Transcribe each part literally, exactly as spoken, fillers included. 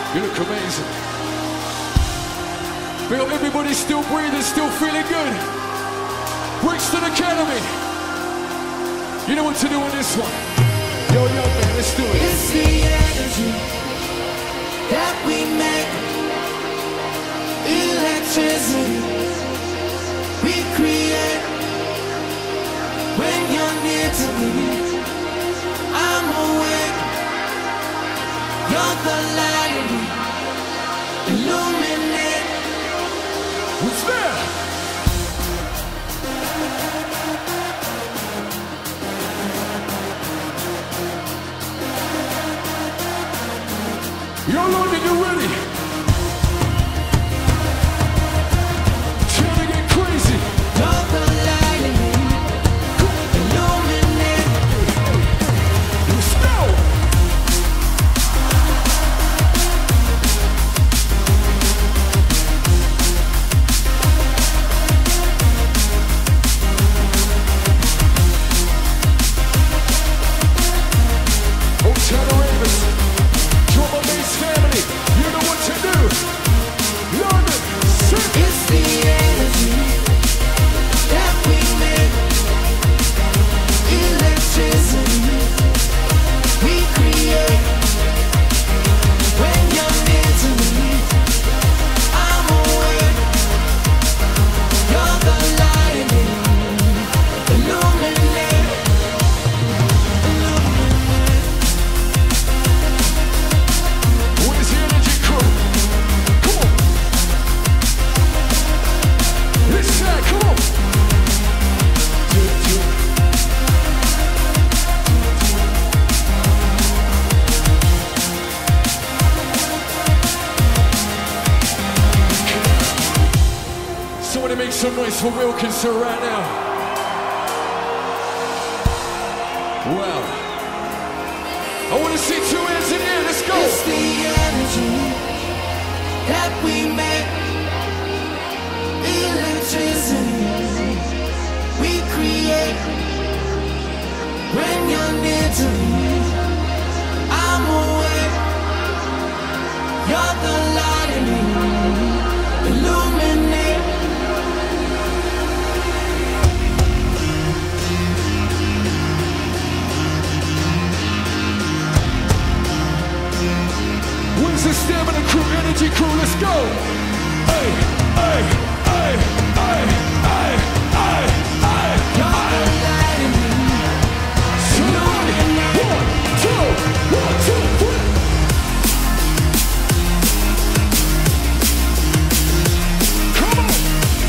You look amazing. Big up everybody still breathing, still feeling good. Brixton Academy. You know what to do on this one. Yo, yo, man, let's do it. It's the energy that we make. Electricity we create. When you're near to me, I'm awake. You're the light in me, illuminate. Who's there? Yo, London, you ready? Trying to get crazy. You're the light in me, illuminate. Let's go. Make some noise for Wilkinson right now. Well, I want to see two hands in the air. Let's go. It's the energy that we make. Electricity we create. When you're near to me, I'm awake. You're the light in me, illuminate. Where's the stamina crew, energy crew? Let's go! Hey, hey, hey, hey, hey, hey, hey, hey. Somebody, one, two, one, two, three. Come on!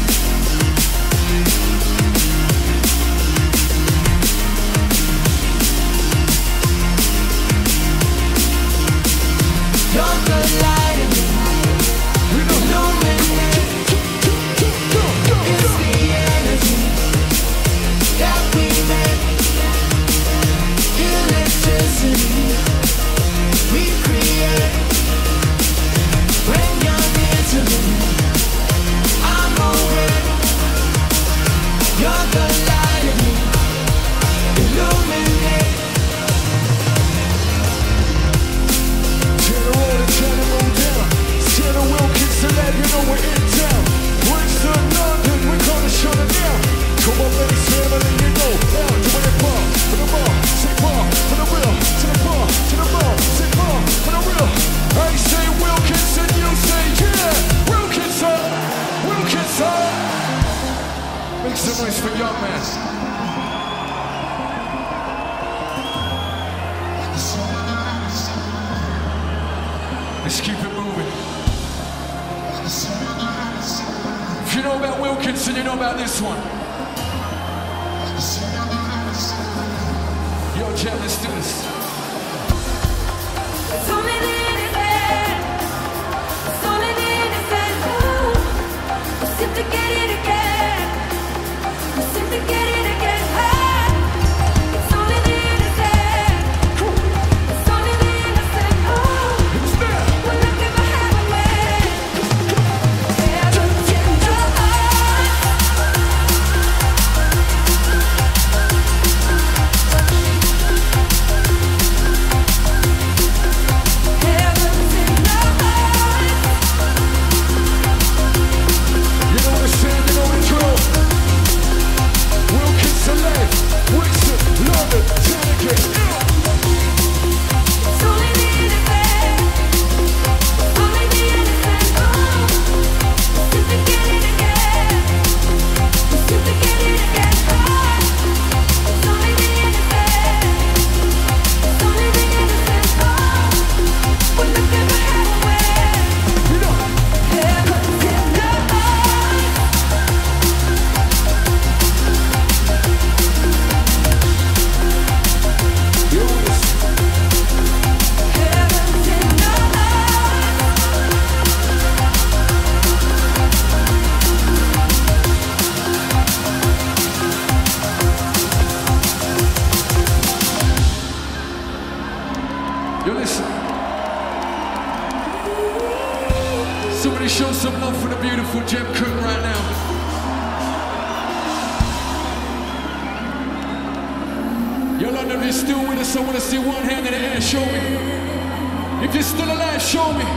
You're the light in me, illuminate. It's the energy that we make. Electricity we create. When you're near to me, I'm awake. You're the light in me, illuminate. Wilkinson, let you know we're in town. Brixton, London, we're gonna shut it down. Come on, ladies, family, you know. Now, doing it bar, for the bar, say bar, for the real, to the bar, to the bar, say bar, for the real. I say Wilkinson, you say yeah. Wilkinson, Wilkinson. Make some noise for young man. Let's keep it moving. If you know about Wilkinson, you know about this one. Yo, Jen, let's do this. It's only the innocent. It's only the innocent. Ooh, we seem to get it again. We seem to get it again. Hey, it's only the innocent. It's only the innocent. Ooh, we're looking for heaven. Yeah, look in the heart. You listen. Somebody show some love for the beautiful Jem Cook right now. Yo, London, if you're still with us, I want to see one hand in the air. Show me. If you're still alive, show me.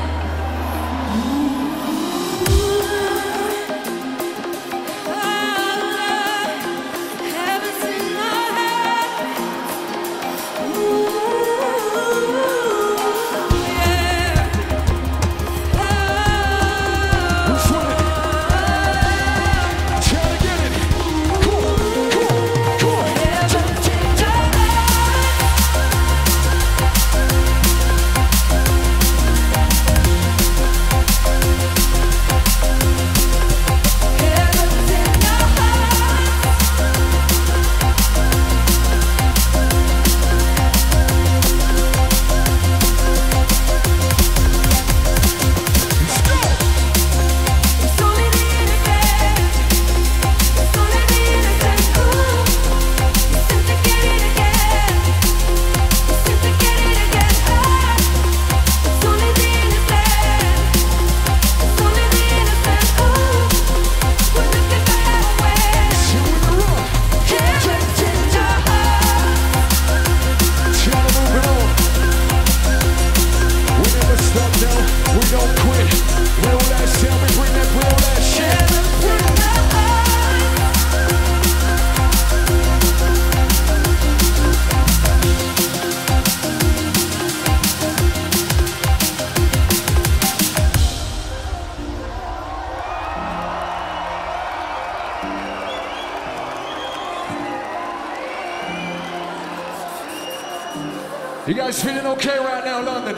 You guys feeling okay right now, London?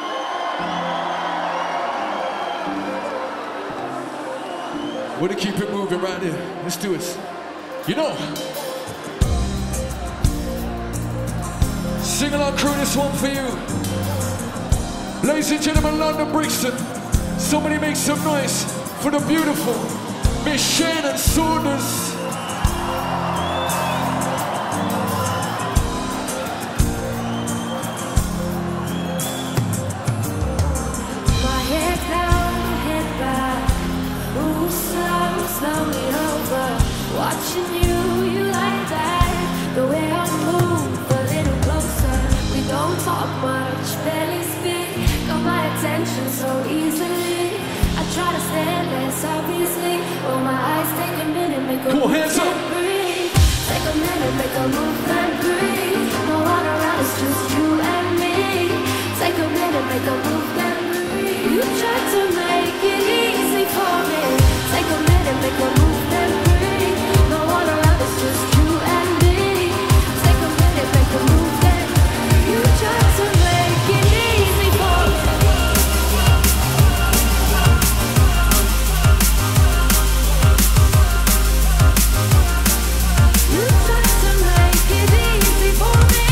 We're gonna keep it moving right there. Let's do it. You know, sing along crew, this one for you. Ladies and gentlemen, London, Brixton. Somebody make some noise for the beautiful Miss Shannon Saunders. Slowly over, watching you, you like that. The way I move a little closer. We don't talk much, barely speak. Got my attention so easily. I try to stand less obviously. Oh, my eyes take a minute, make a cool, move, hands up. breathe. Take a minute, make a move, then breathe. No one around, it's just you and me. Take a minute, make a move, then breathe. You try to make it easy for me. Take a minute, make a move, then breathe. No one around, it's just you and me. Take a minute, make a move, then you try to make it easy for me. You try to make it easy for me.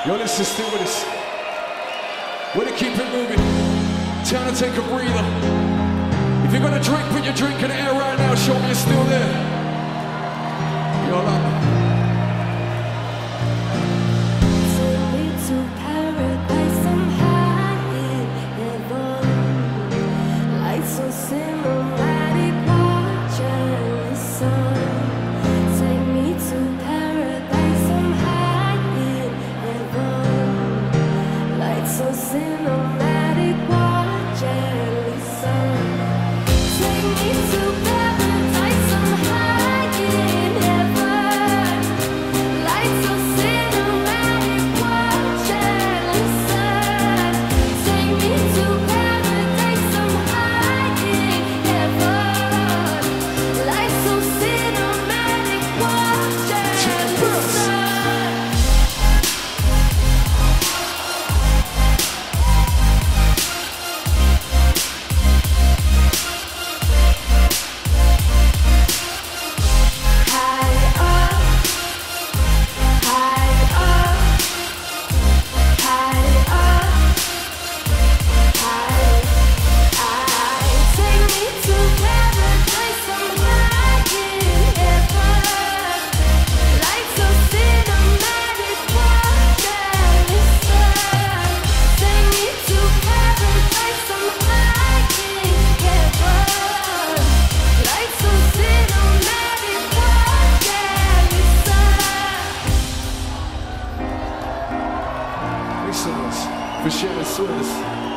Yo, listen, still with us. We're gonna keep it moving. Time to take a breather. If you're gonna drink, put your drink in the air right now. Show me you're still there. Yo, love. Take me to paradise, I'm high in heaven. Lights so cinematic, watching the sun. Take me to paradise, I'm high in heaven. Lights so cinematic, watching the sun. Take me to paradise, I'm high in heaven. Lights so cinematic, watching the sun. Take me to paradise, I'm high in heaven. Lights so cinematic, watching the sun. For sharing service.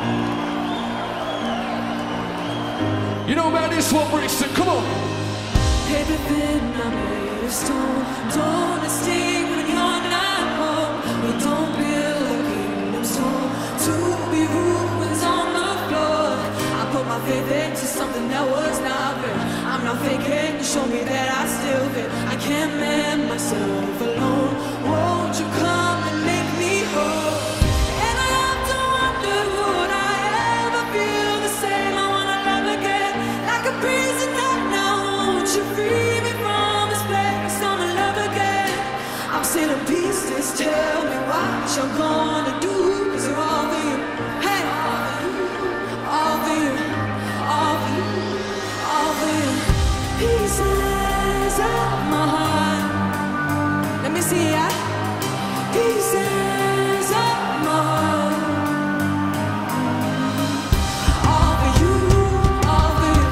You know about this one, Brixton, come on. Paper thin, I'm made of stone. Don't sting when you're not home. We don't build a kingdom stone to be ruins on the floor. I put my faith into something that was not real. I'm not faking, show me that I still fit. I can't mend myself alone. Won't you come and make me whole? And I have to wonder, would I ever feel the same? I wanna love again, like a prisoner now. Won't you free me from this place? Wanna love again. I'm still in pieces. Tell me what you're gonna do, 'cause you're all for you. Hey, all for you, all for you, all for you. Pieces of my heart. Let me see ya. Pieces of my heart. All for you, all for you.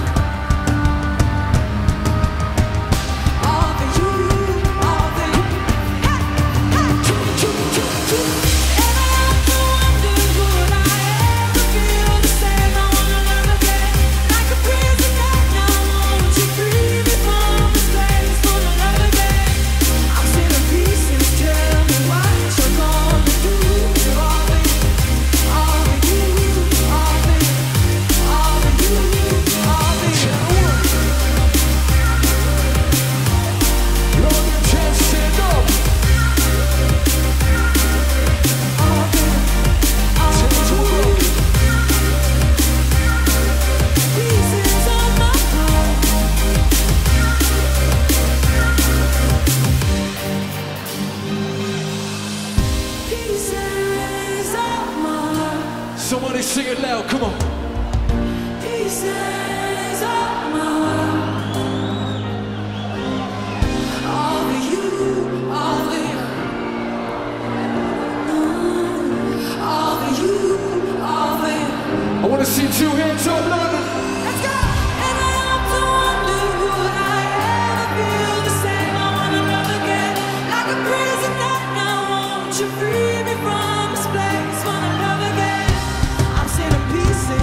All for you, all for you. Hey, hey. And I have to wonder, would I ever feel the same? I wanna love again, like a prisoner now. Won't you free me from this place? Wanna love again. I'm still in pieces. Tell me what you're gonna do. You're all for you, all for you, all for you, all for you, all for you. Lord, you can't stand up. All for you, all Take for it to you. work. Pieces of my heart. Pieces of my heart. Somebody sing it loud, come on. Pieces of my heart. All for you, all for you. All for you, all for you. I want to see two hands up, London. Let's go! And I have to wonder, would I ever feel the same? I wanna love again, like a prisoner now. Won't you free me from this place? Wanna love again. I'm still in pieces.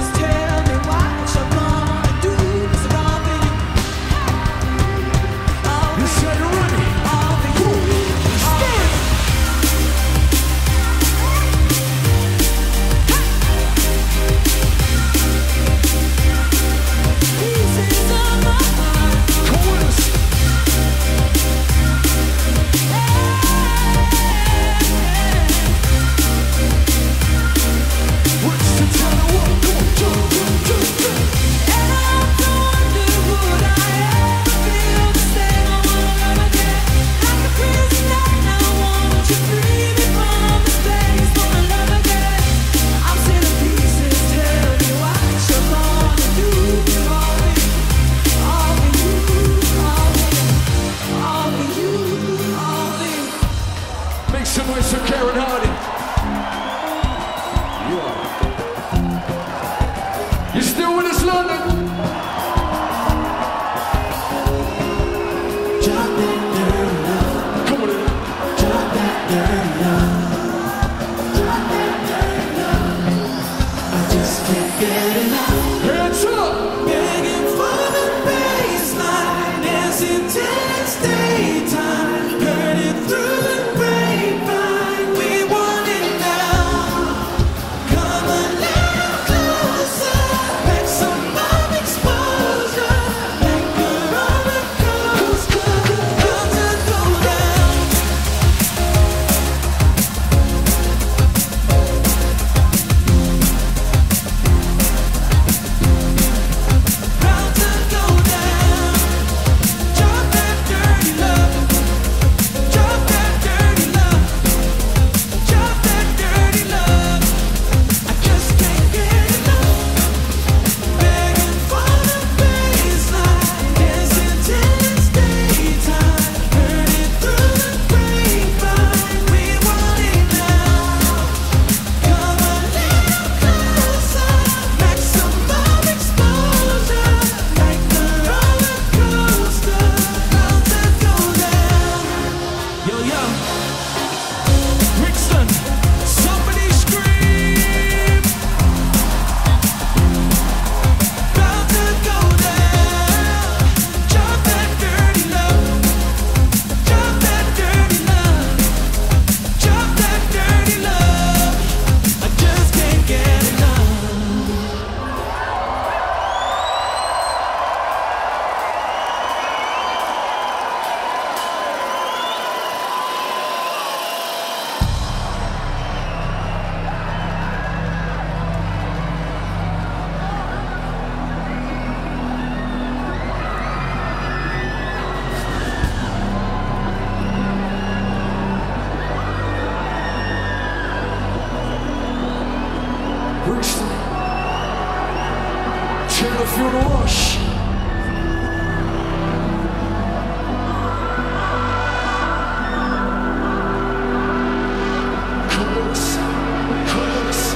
Feel the rush. Close, close.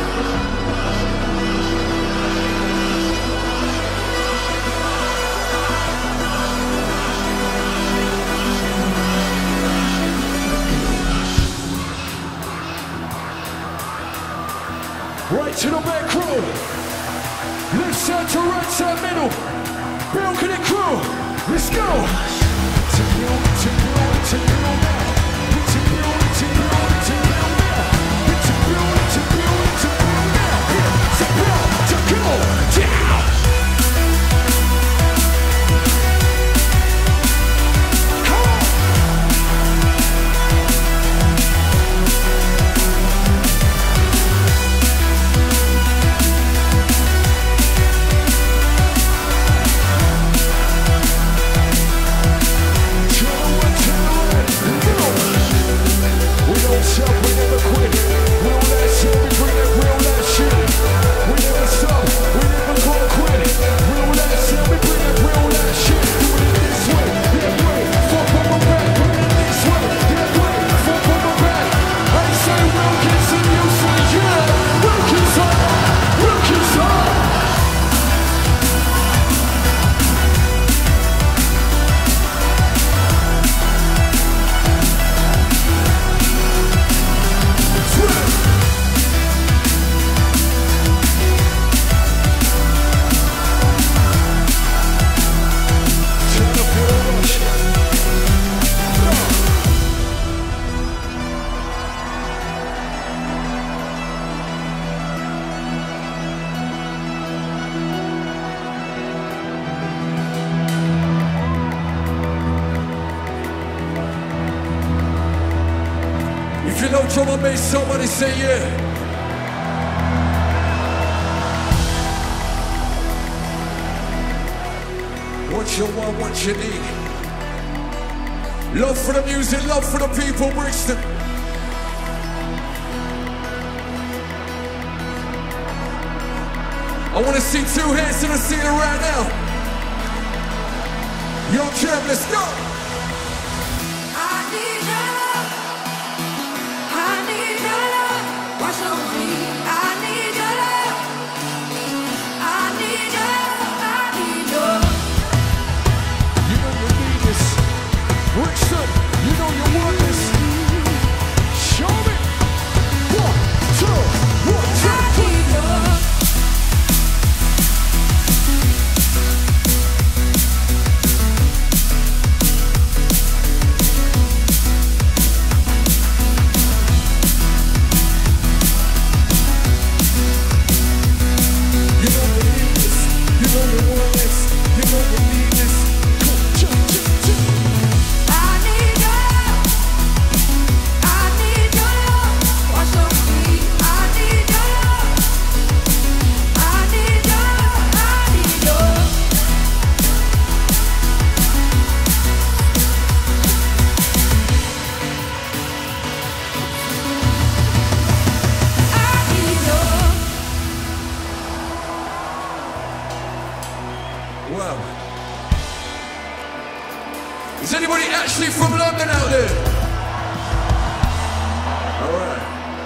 Right to the back row. Left side to right side middle. Balcony crew. Let's go. Take me on, take me on, take me on now. Take me on, take me on, take me on now. Take me on, take me on, take me on now. Here, take me on, take me on down. Come on. If you know drum and bass, somebody say yeah. What you want, what you need. Love for the music, love for the people, Brixton. I want to see two hands to the ceiling right now. Young champ, let's go. Brixton, you know you want this. Show me. One, two, one, two, three. Is anybody actually from London out there? Alright.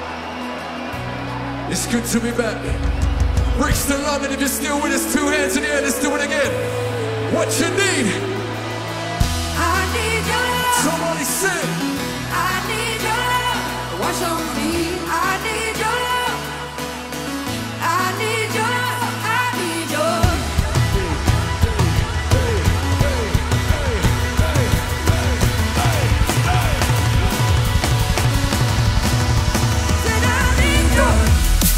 It's good to be back. Brixton, London, if you're still with us, two hands in the air, let's do it again. What you need? I need your love. Somebody sing. I need your love. What's on me? I need your love. I need your love. I need your love. Said I need your love.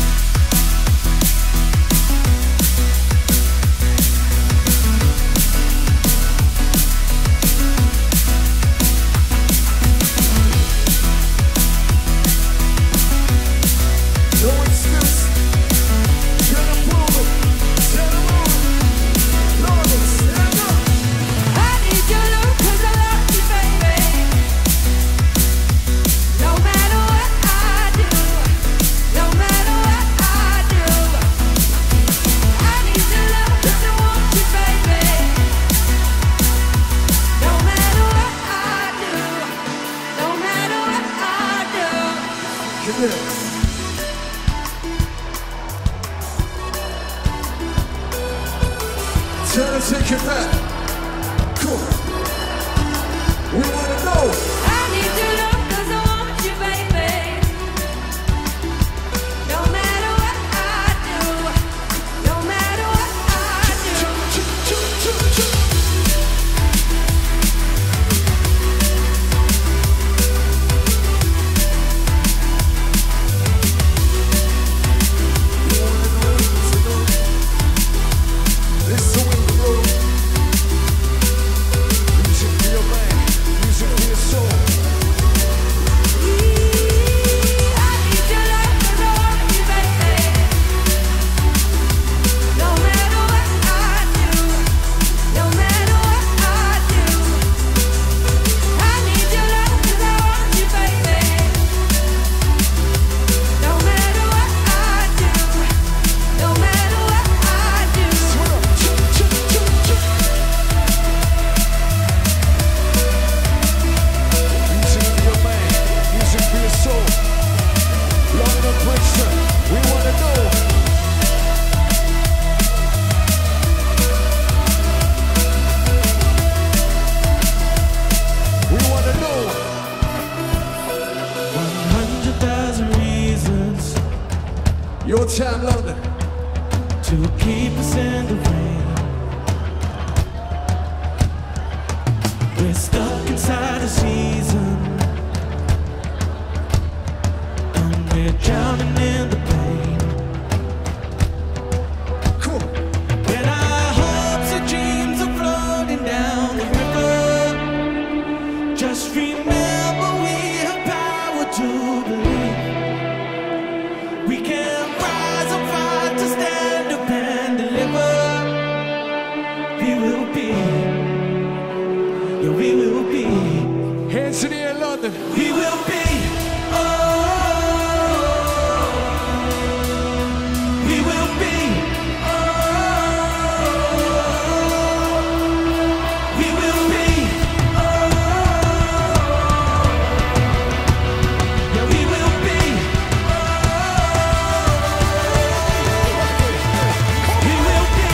Tell them take it back. Cool. We wanna know. I need your love 'cause I want you, baby. No matter what I do, no matter what I do. Listen when you go. Music for your man, music for your soul. I need your love 'cause I want you, baby. No matter what I do, no matter what I do. I need your love 'cause I want you, baby. No matter what I do, no matter what I do. Music for your man, music for your soul. London, Brixton, we wanna know. We wanna know. One hundred thousand reasons Your town, London. to keep us in the rain. We're stuck inside a season, and we're drowning in the pain. Cool. When our hopes and dreams are floating down the river, just remember we have power to believe. We can rise and fight to stand up and deliver. We will be, yeah, we will be, Hands in the air, London. we will be, oh, we will be, oh, we will be, oh, yeah, we will be, oh, we will be.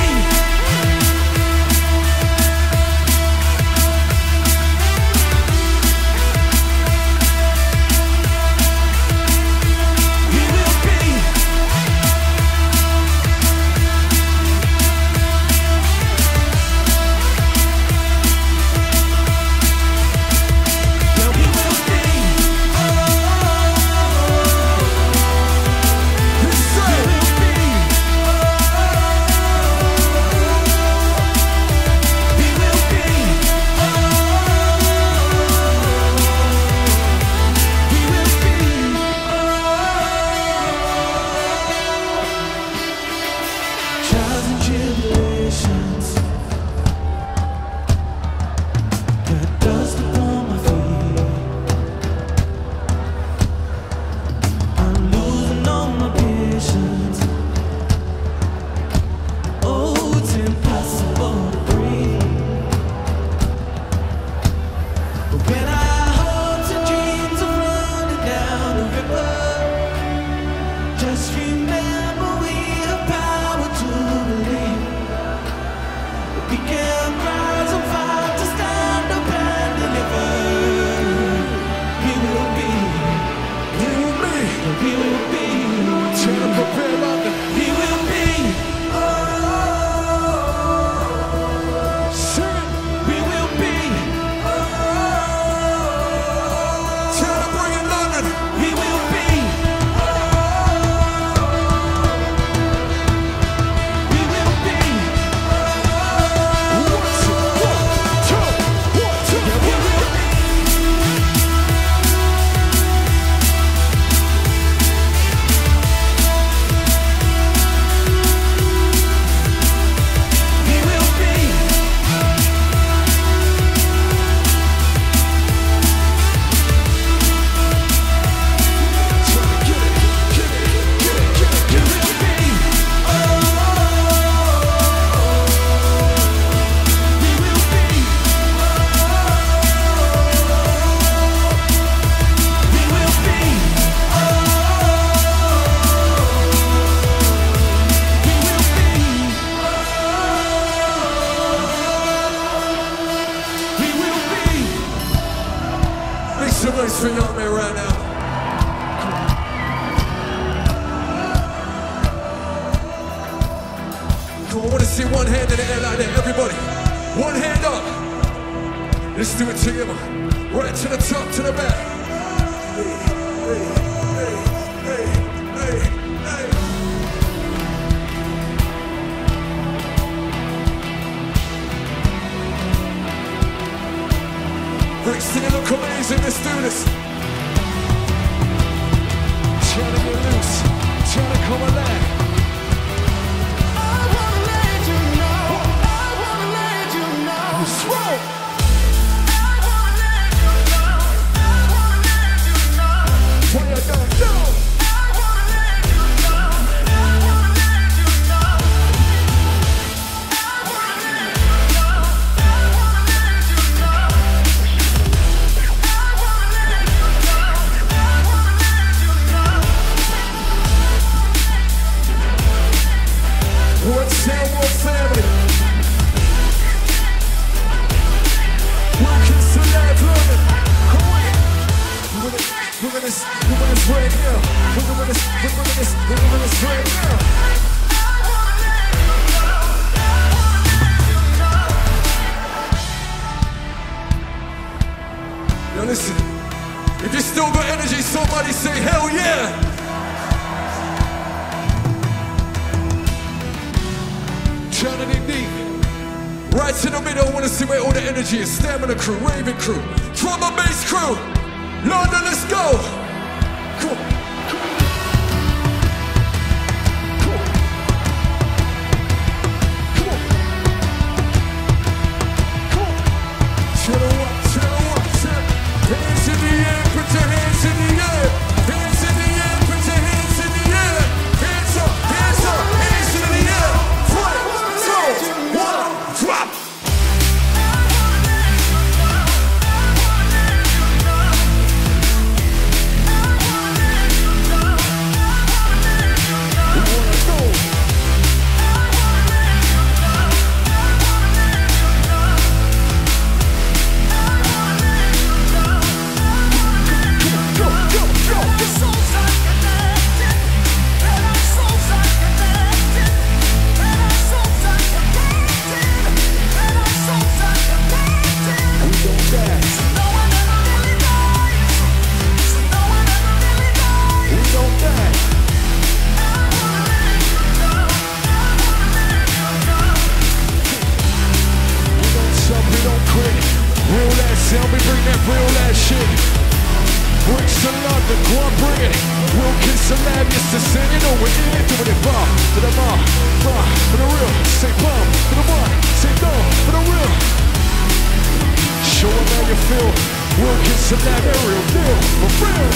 some noise for young man right now. Come on, I want to see one hand in the air like that, everybody. One hand up. Let's do it together. Right to the top, to the back. Hey, hey, hey, hey, hey, hey. Brixton, you look amazing, let's do this. Trying to get loose, trying to come alive. I wanna let you know, I wanna let you know. Smoke. I wanna let you know, I wanna let you know. What you don't know. I wanna let you know, I wanna let you know. I wanna let you know, I wanna let you know. What's that one family? Wilkinson, live London. Come on. We're gonna, we're gonna, we're gonna spread now. We're gonna, we're gonna, we're gonna spread now. Now listen, if you still got energy, somebody say hell yeah. Trying to dig deep. Right in the middle, I want to see where all the energy is. Stamina crew, raving crew, drum and bass crew. London, let's go. Cool. Cool. Cool. Cool. Chill up, chill up, chill. Hands in the air, put your hands in the air. Hands in the air, put your hands in the air. Hands up, hands up, hands in the air. Drop! Tell me, bring that real ass shit. Brixton, London, go on, bring it. Wilkinson, lab, used to sing, you know we're in it, doing it bar to the bar, bar for the real. Say bum for the bar, say no for the real. Show them how you feel. Wilkinson, lab, that real deal, for real.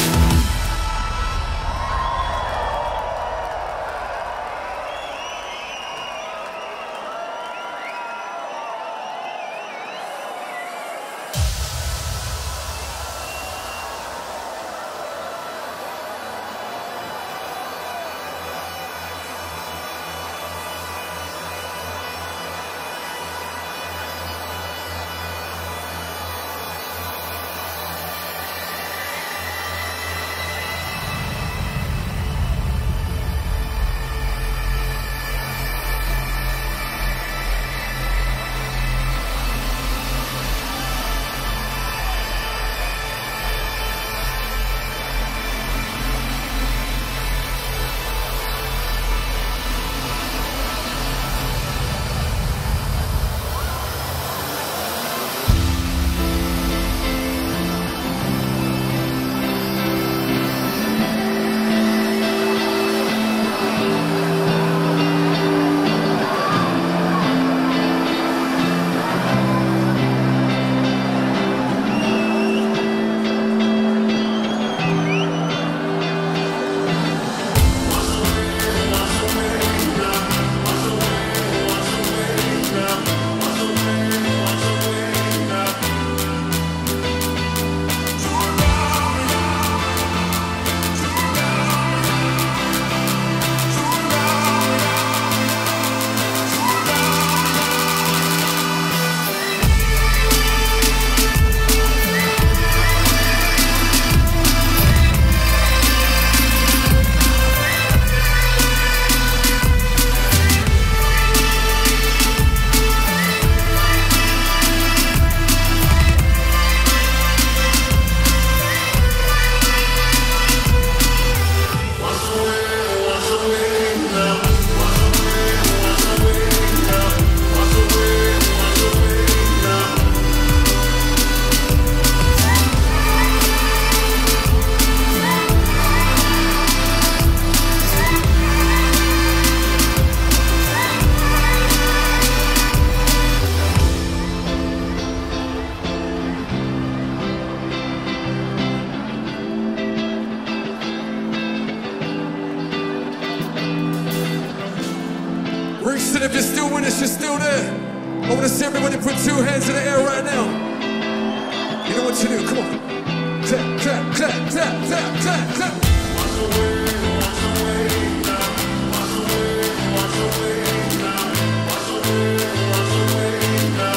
if you're still with us, you're still there. I wanna see everybody put two hands in the air right now. You know what to do, come on. Clap, clap, clap, clap, clap, clap, clap. Wash away, wash away now. Wash away, wash away now. Wash away, wash away now.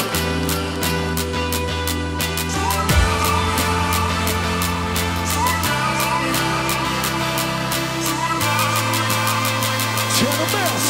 Turn the bells.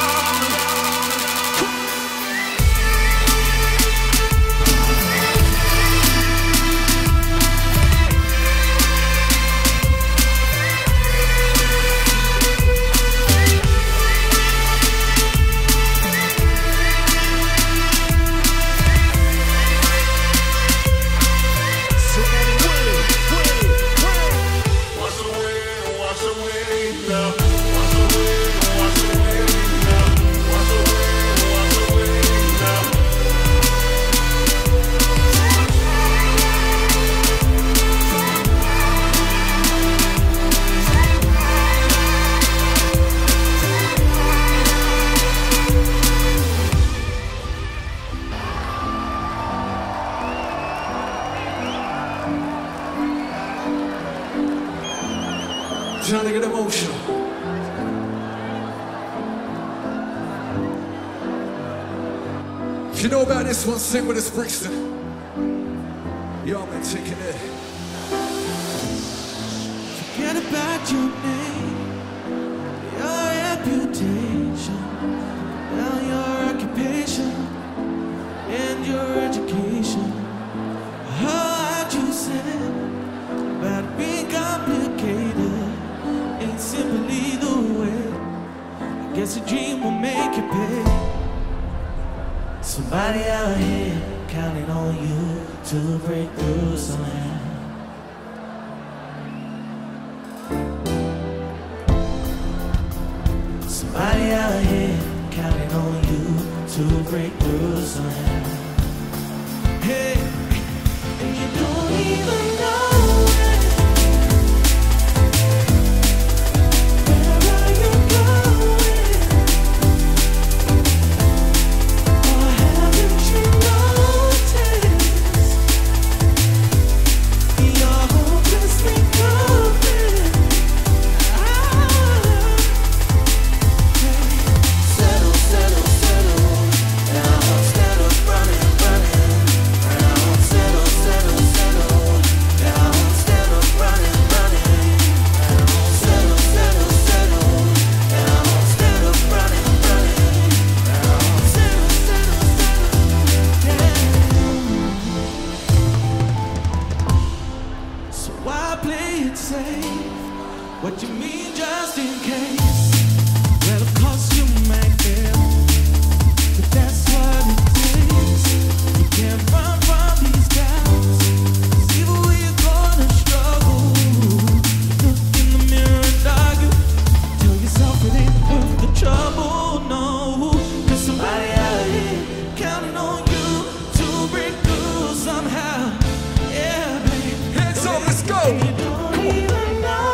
Trying to get emotional. If you know about this one, sing with us, Brixton. Y'all been taking it. Forget about your name, your reputation, now your occupation and your education. I heard you say about being complicated. Ain't simply the way. I guess a dream will make you pay. Somebody out here counting on you to break through somehow. Somebody out here counting on you to break through somehow. Hey, and you don't even know. What you mean just in case? Well, of course you might fail, but that's what it takes. You can't run from these doubts. See the way you're gonna struggle. Look in the mirror and argue. Tell yourself it ain't worth the trouble, no. There's somebody out here counting on you to break through somehow. Yeah, babe. Hands up, let's go. And you don't even know.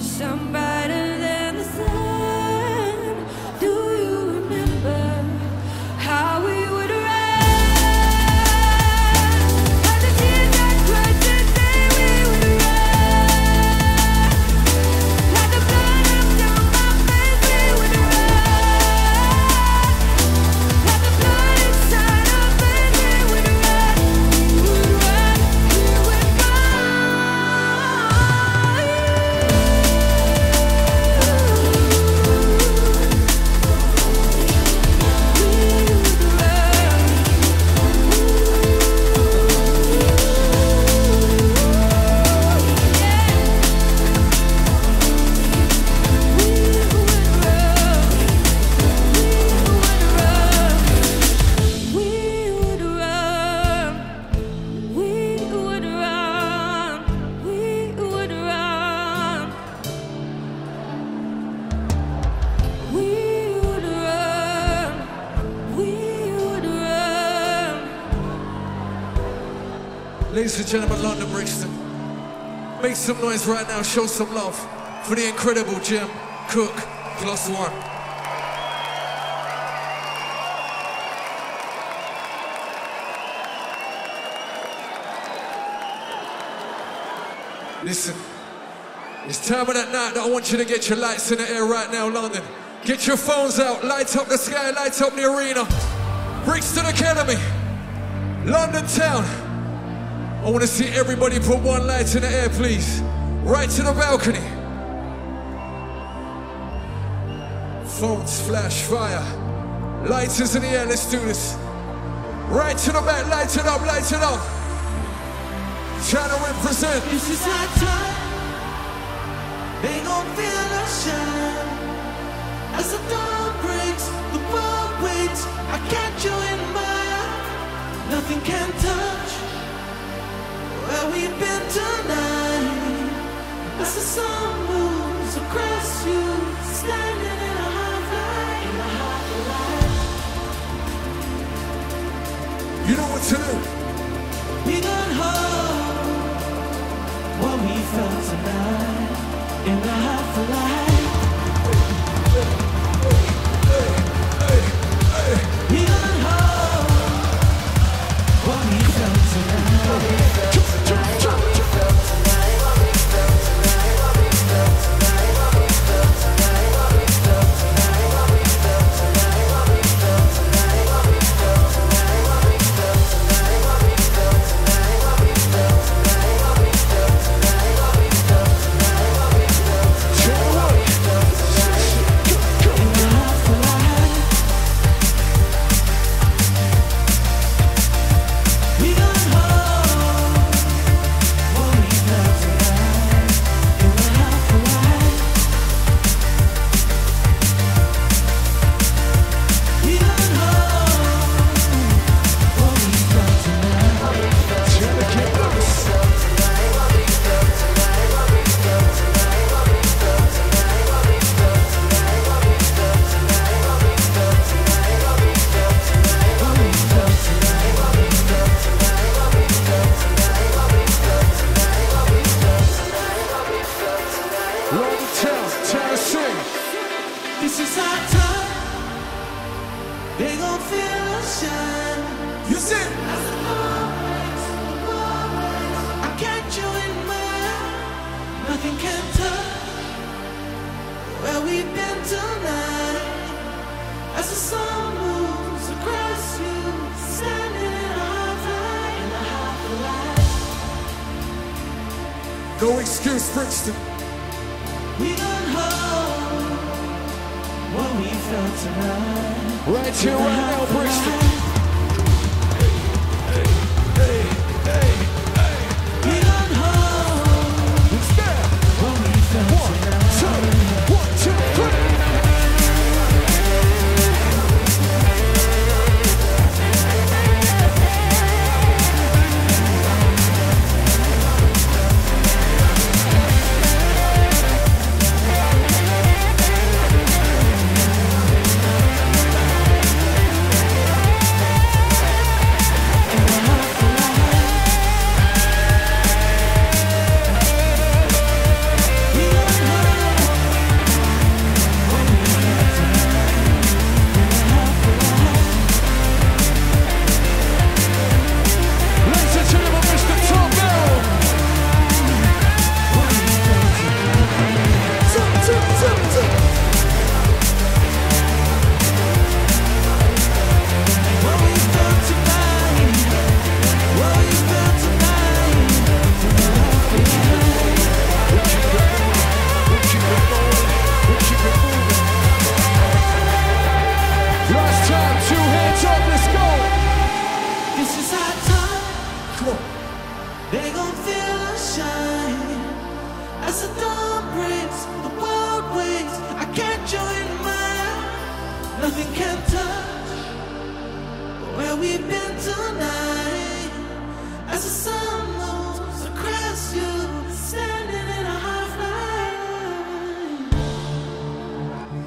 shine brighter than the sun. Do you remember how we would run? How the tears that cried to say we would run. How the blood up down my face we would run. How the blood inside our veins we would run. We would run, we would Ladies and gentlemen, London, Brixton, make some noise right now, show some love for the incredible Jim Cook, plus one. Listen, it's time of that night that I want you to get your lights in the air right now, London. Get your phones out, light up the sky, light up the arena. Brixton Academy, London town. I want to see everybody put one light in the air, please. Right to the balcony. Phones, flash, fire. Lights is in the air, let's do this. Right to the back, light it up, light it up. Trying to represent. This is our time. They gon' feel us shine. As the dawn breaks, the world waits. I catch you in my eye. Nothing can touch where we've been tonight. As the sun moves across you, standing in a high light, in a high light. You know what to do. We gon' hold what we felt tonight in the half light. We gon' hold what we felt tonight. This is our time. They gon' feel us shine. You see? As the world waits, the world waits. I catch you in my eye. Nothing can touch where we've been tonight. As the sun moves across you, standing in a half light, in a half light. No excuse, Brixton. We gon' hold what we felt tonight. Right here, right now, Brixton. Hey, hey, hey. We gon' hold It's there. what we felt One, tonight. two, one, two, three.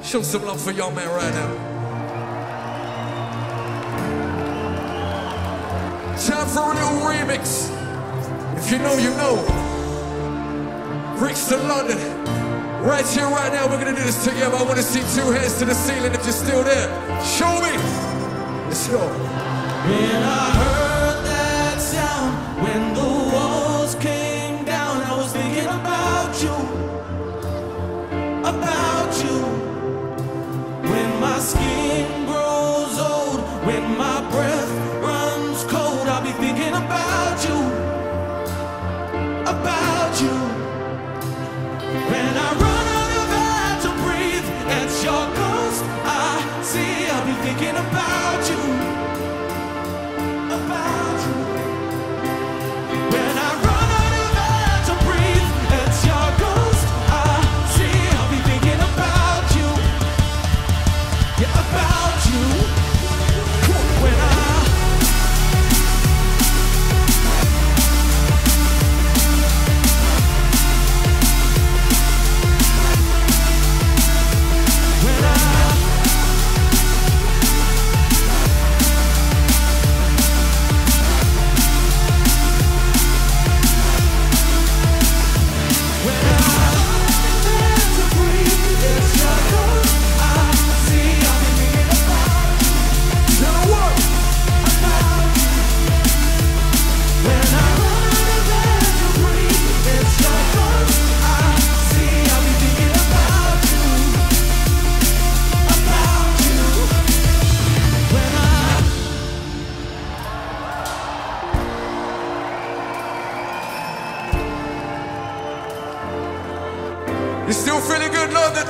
Show some love for y'all man right now. Time for a little remix. If you know, you know. Brixton, London. Right here, right now, we're gonna do this together. I wanna see two hands to the ceiling if you're still there. Show me. Let's go. When I heard that sound, when the walls came down, I was thinking about you, about you. When my skin grows old, when my breath runs cold, I'll be thinking about you, about you. When I run out of air to breathe, it's your ghost I see. I'll be thinking about you, about you. When I run out of air to breathe, it's your ghost I see. I'll be thinking about you, yeah, about you. When I You still feeling good, London?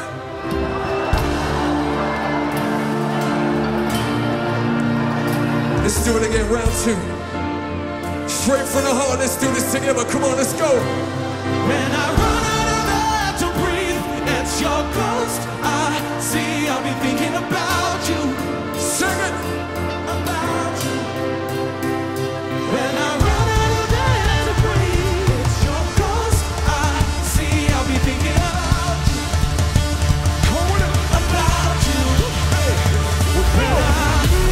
Let's do it again, round two. Straight from the heart, let's do this together. Come on, let's go. When I run out of air to breathe, it's your ghost I see. I'll be thinking about you, Sing it. about you. When I run out of air to breathe, it's your ghost I see. I'll be thinking about you, about you. When I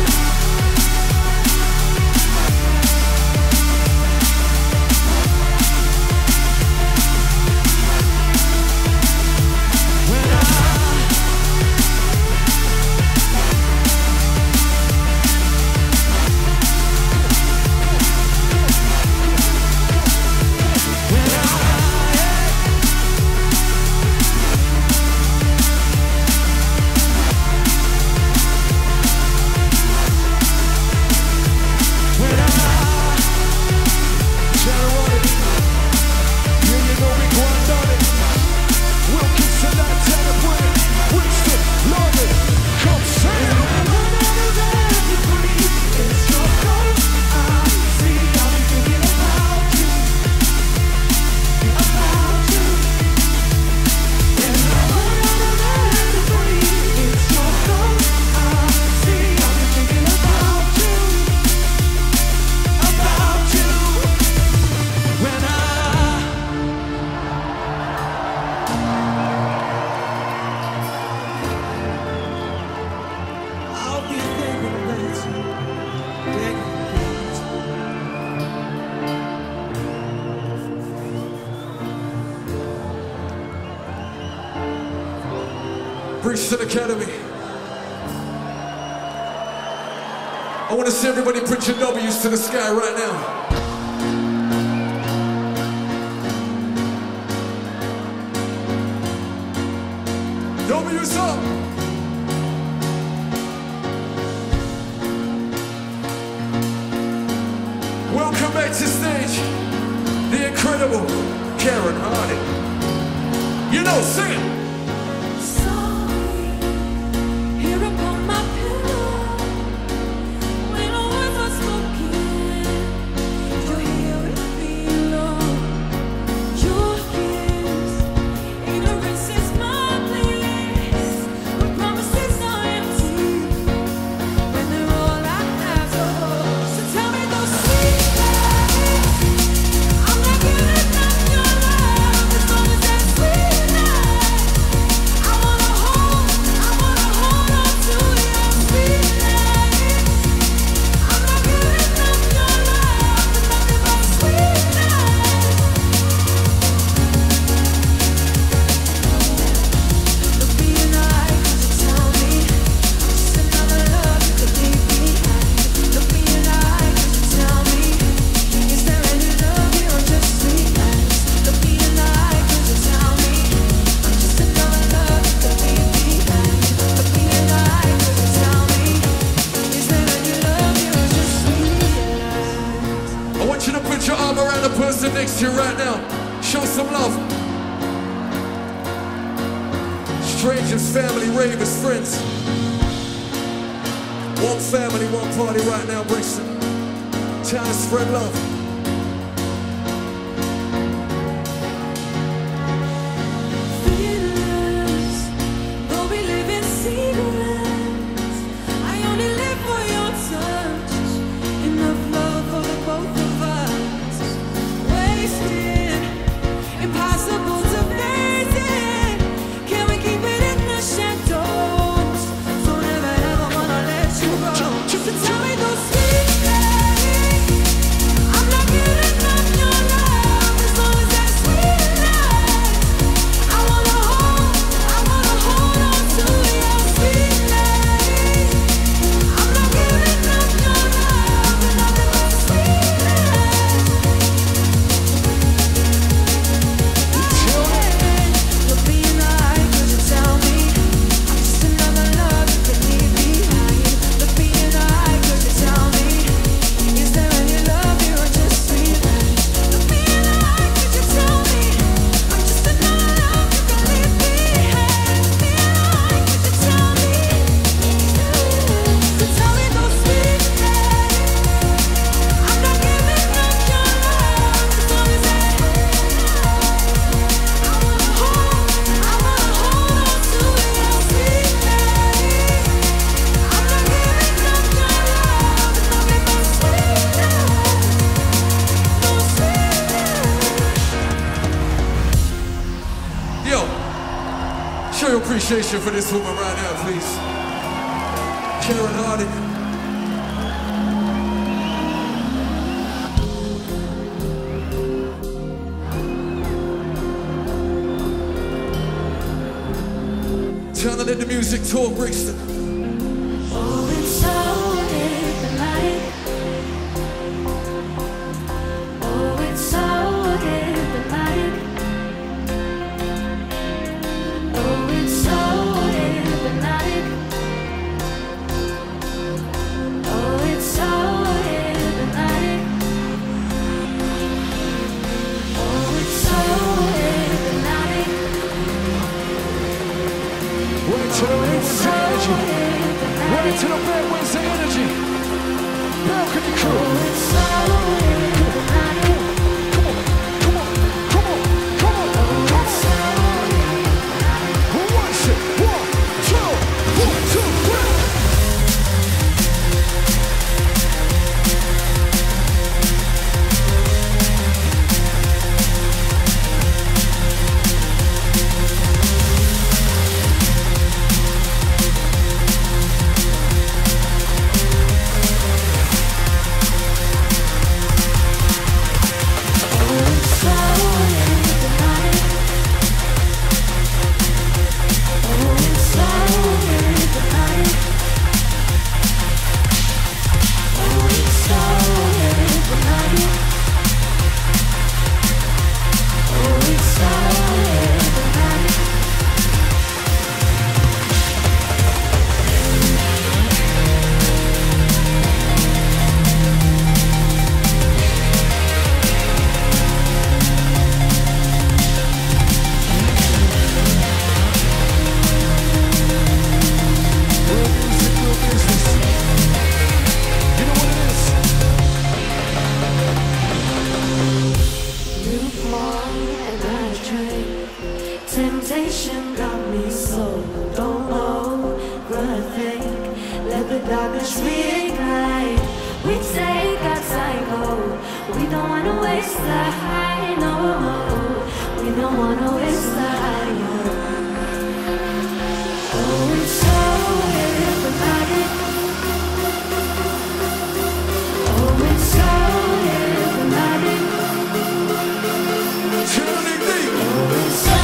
Wilkinson, that telephone. Brixton, London. Come say it. Brixton Academy. I want to see everybody put your W's to the sky right now. W's up. Welcome back to stage, the incredible Karen Harding. You know, sing it. I'm not giving up your love as long as that sweet life. to you right now. Show some love. Strangers, family, ravers, friends. One family, one party right now, Brixton. Time to spread love. Show your appreciation for this woman right now, please. Karen Harding. Time to let the music talk, Brixton. Oh, it's so hypnotic. Oh, it's so hypnotic. Oh, it's so hypnotic. Oh, it's so hypnotic. Oh, it's so hypnotic. Wait till the Wednesday energy. Wait till the bed Wednesday energy. Balcony crew. Oh, it's so hypnotic. Come on, come on, come on, come on. Oh, it's so hypnotic. Who wants it? One, two, one, two, three. Temptation got me so don't overthink. Let the darkness reignite. We take our time, oh. We don't wanna waste the high, no. We don't wanna waste the high, no. Oh, it's so hypnotic. Oh, it's so hypnotic. Turning deep. Oh, it's so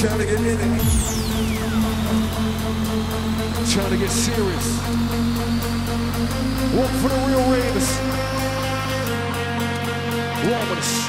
Trying to get in it. Trying to get serious. One for the real ravers. One with us.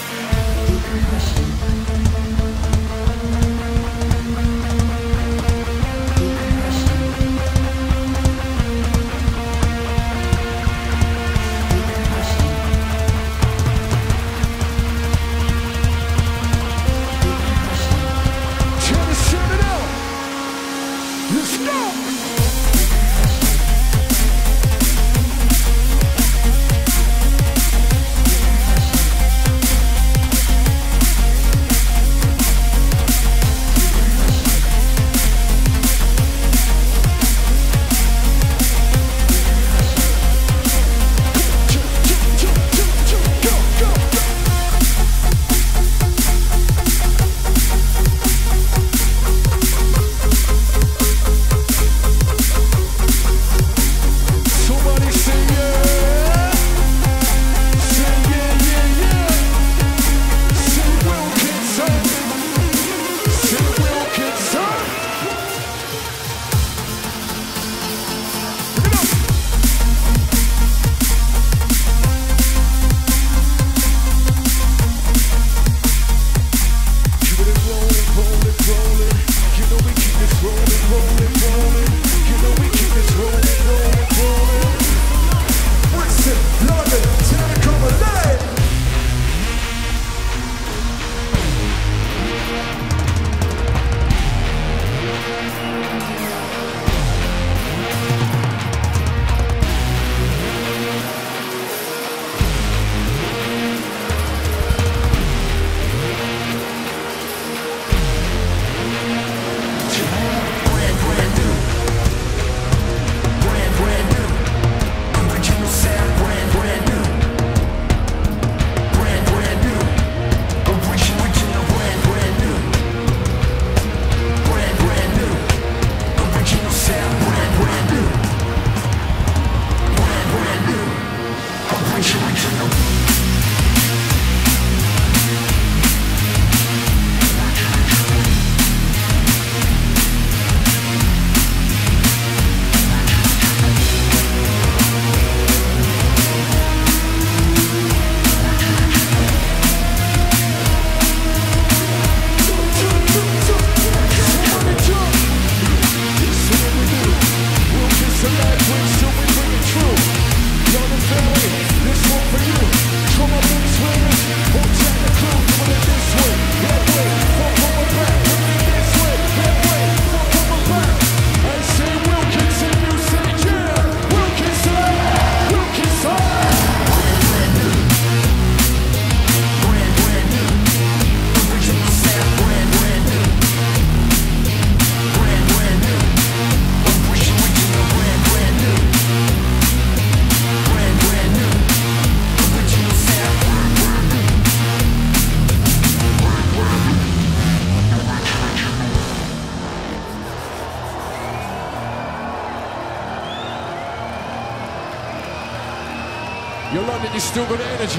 You're London, you still got the energy.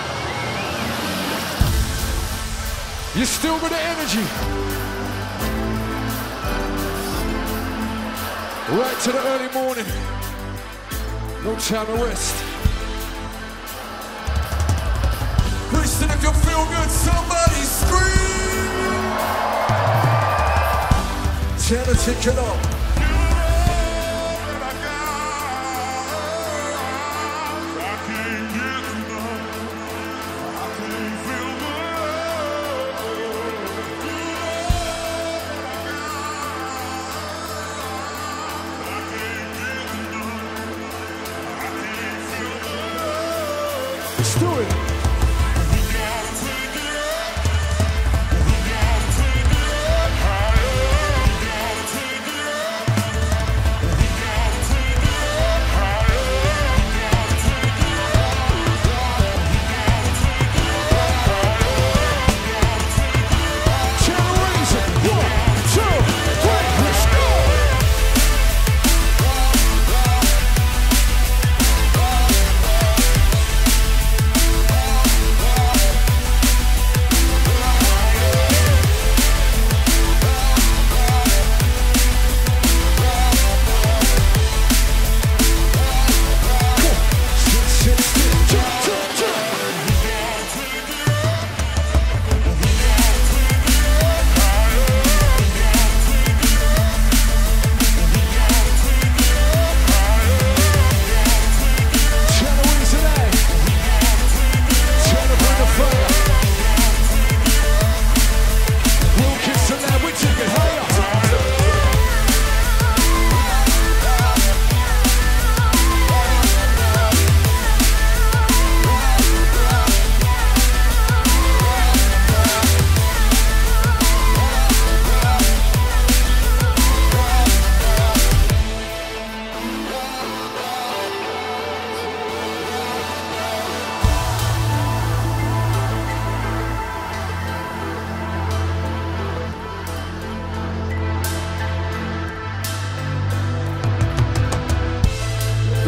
You still got the energy. Right to the early morning. No time to rest. Brixton, if you feel good, somebody scream. Tell her, take it up. Let's do it.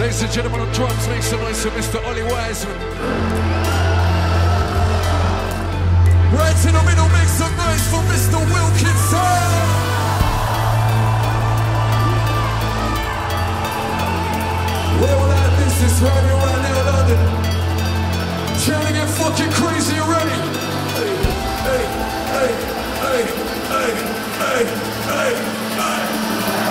Ladies and gentlemen, on drums, make some noise for Mister Ollie Wiseman. Right in the middle, make some noise for Mister Wilkinson. We're all out of business right here, right now, London. Trying to get fucking crazy already. Hey, hey, hey, hey, hey, hey, hey, hey.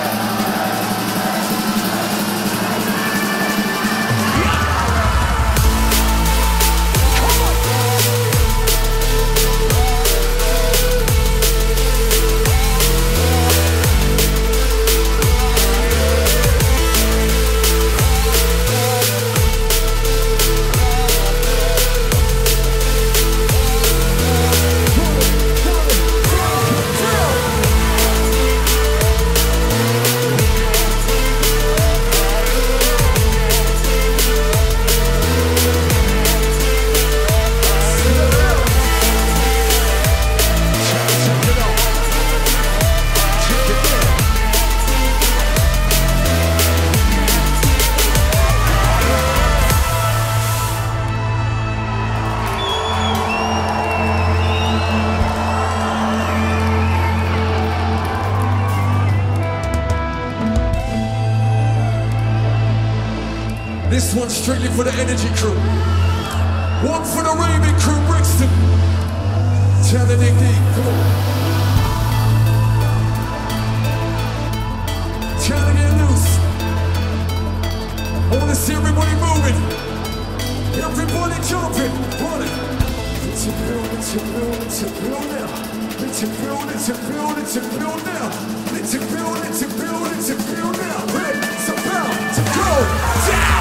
This one's strictly for the energy crew. One for the raving crew, Brixton. Tell the dig dig, come on. Tell to get loose. I wanna see everybody moving. Everybody jumping, running. It's a build, it's a build, it's a build now. It's a build, it's a build, it's a build now. It's a build, it's a build, it's a build now. It's about to go down.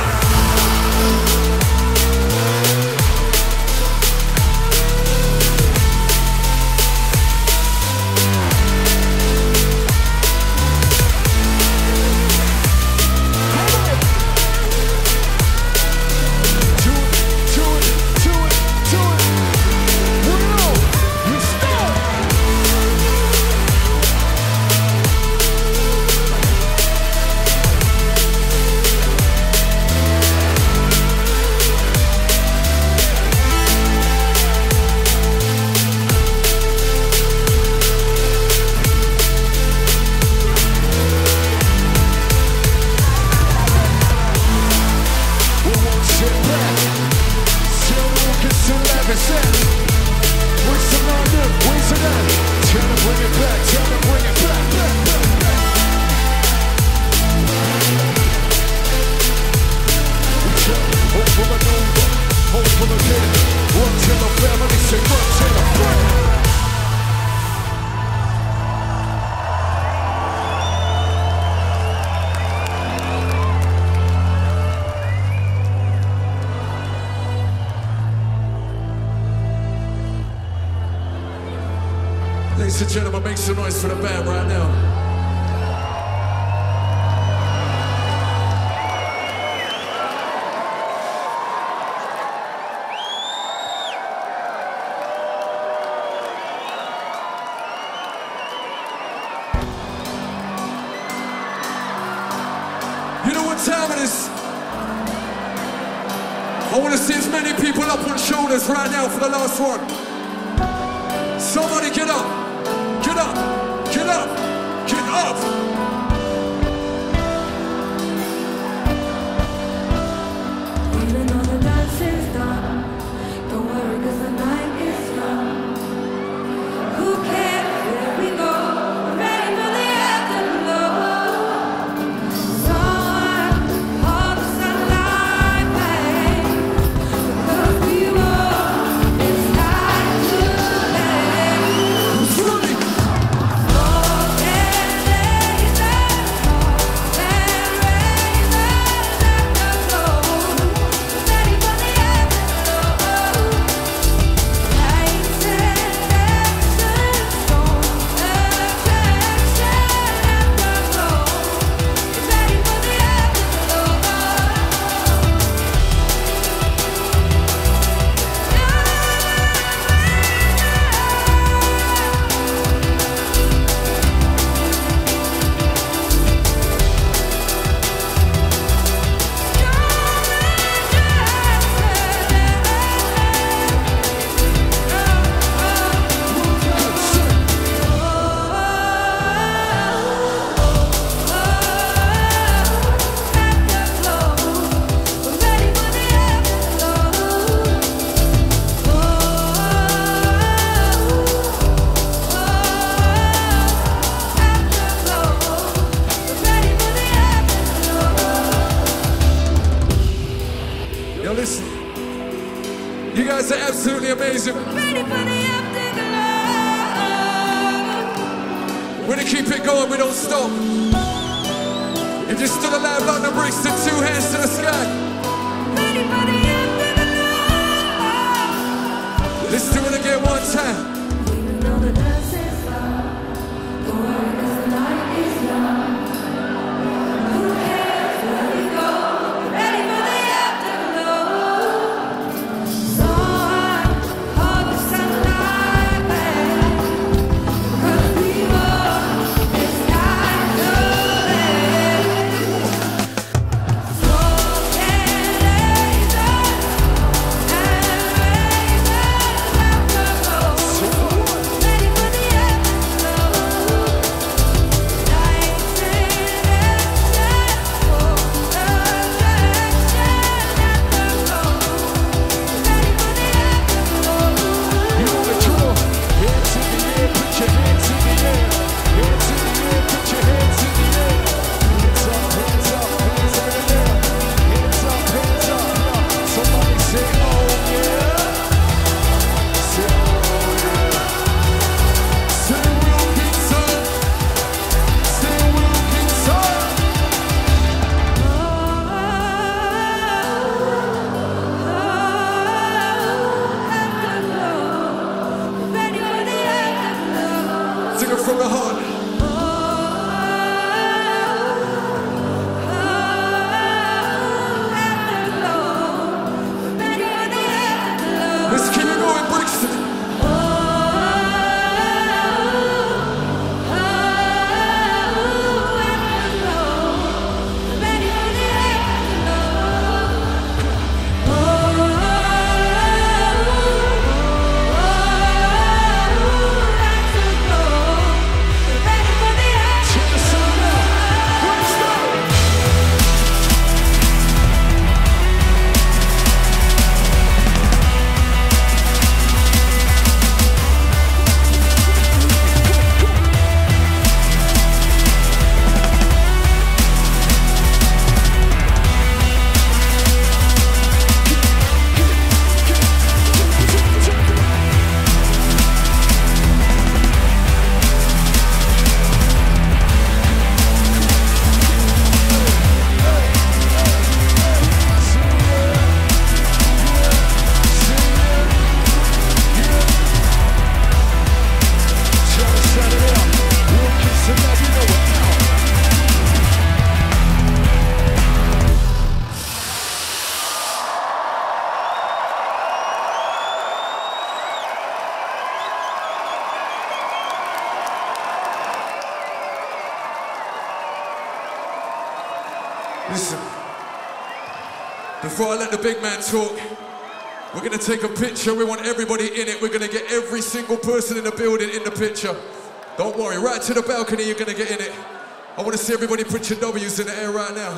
Ladies and gentlemen, make some noise for the band right now. You know what time it is? I want to see as many people up on shoulders right now for the last one. Somebody get up. Get up, get up, get up! Even though the dance is done, don't worry 'cause the night is young. Who cares where we go? We're ready for the afterglow. Sun, all the sunlight fades. Because we won't, it's time to let it. Who's ready? Oh, yeah, yeah, yeah. music. Ready for the afterglow. We're gonna keep it going, we don't stop. If you're still alive, London, Brixton, two hands to the sky. Ready for the afterglow. Let's do it again one time. Even though the dust is low, don't worry 'cause the night is young. Who cares where we go? Ready for the afterglow. So I hope the sunlight back, 'cause we want this night to last. Smoke and lasers and razors afterglow. Ready for the afterglow. Lights and ashes for attraction afterglow. Ready for the afterglow. You know the drill. Hands in the air, put your hands in the air. Hands in the air, put your hands in the air. Hands up, hands up, hands in the air. Hands up, hands up, yeah. Somebody say, oh yeah. Say, oh yeah. Say Wilkinson. Say Wilkinson. Ready for the afterglow. Sing it from the heart. Let's keep it going, Brixton. Check this out now. Brixton. Shout it out. Wilkinson, now you know it now. Listen, before I let the big man talk, we're gonna take a picture. We want everybody in it. We're gonna get every single person in the building in the picture. Don't worry, right to the balcony, you're gonna get in it. I wanna see everybody put your W's in the air right now.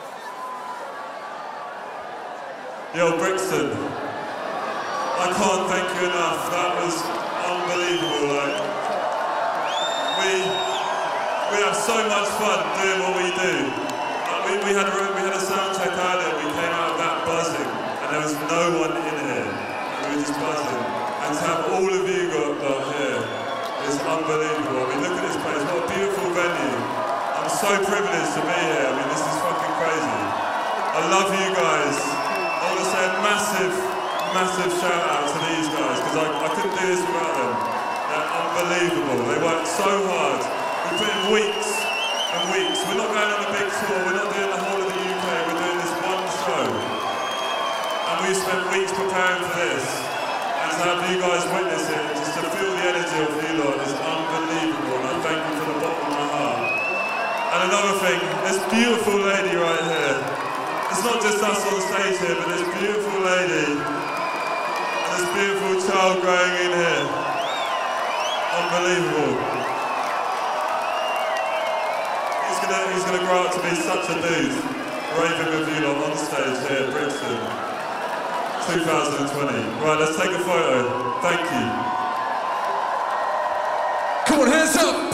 Yo, Brixton, I can't thank you enough. That was unbelievable. Like, we we have so much fun doing what we do. Like, we, we had a we had a sound check earlier. We came out of that buzzing, and there was no one in here. We were just buzzing, and to have all of you got, got here is unbelievable. I mean, look at this place. What a beautiful venue. I'm so privileged to be here. I mean, this is fucking crazy. I love you guys. I want to say a massive, massive shout out to these guys, because I, I couldn't do this without them. They're unbelievable. They worked so hard. We put in weeks and weeks. We're not going on a big tour. We're not doing the whole of the U K. We're doing this one show. And we spent weeks preparing for this. And to have you guys witness it, just to feel the energy of you lot is unbelievable. And I thank you from the bottom of my heart. And another thing, this beautiful lady right here. It's not just us on stage here, but this beautiful lady and this beautiful child growing in here. Unbelievable. He's gonna, he's gonna grow up to be such a dude. Raving with you lot on stage here at Brixton. two thousand twenty. Right, let's take a photo. Thank you. Come on, hands up.